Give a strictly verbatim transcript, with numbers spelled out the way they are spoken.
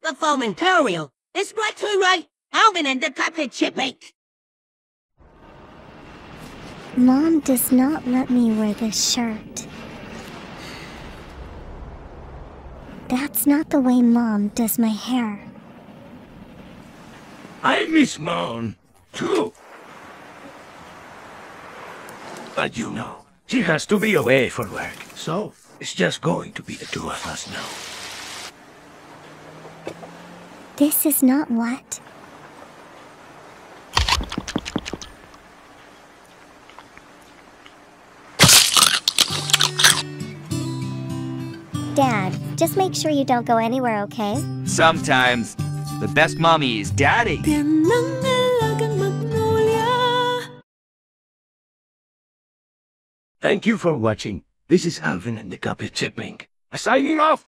The foaming material is right to right. Alvin and the carpet chipping. Mom does not let me wear this shirt. That's not the way Mom does my hair. I miss Mom, too. But you know, she has to be away for work, so it's just going to be the two of us now. This is not what? Dad, just make sure you don't go anywhere, okay? Sometimes. The best mommy is Daddy. Thank you for watching. This is Alvin and the Carpet Chipping. Signing off!